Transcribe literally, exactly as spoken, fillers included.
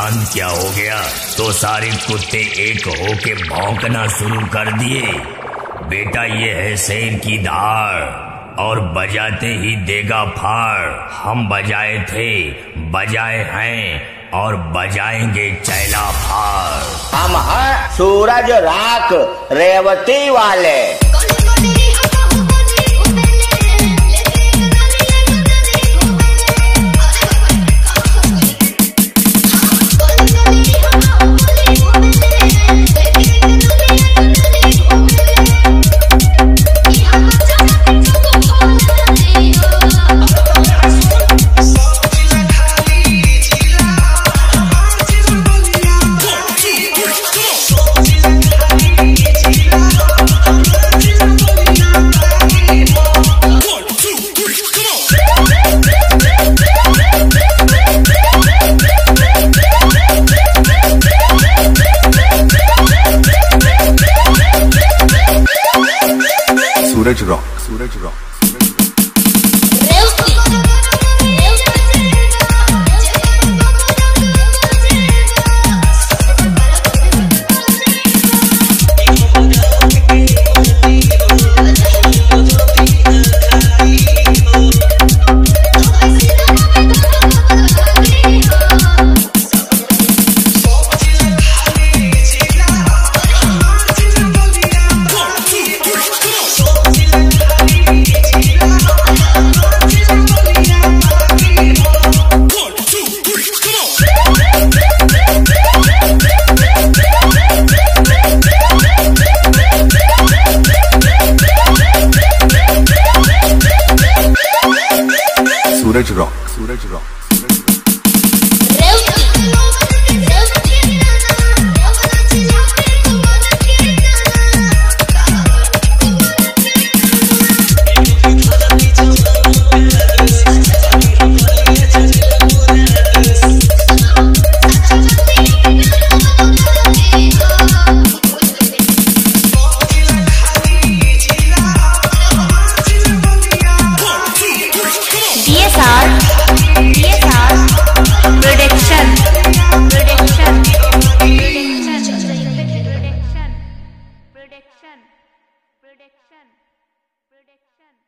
शांत क्या हो गया? तो सारे कुत्ते एक होके भौंकना शुरू कर दिए। बेटा ये है शेर की धार और बजाते ही देगा फाड़। हम बजाए थे, बजाए हैं और बजाएंगे चैला फाड़। हम हैं सूरज राख रेवती वाले। Suraj rock, Suraj rock. Suraj rock, Suraj rock. Production, production, production, production, production.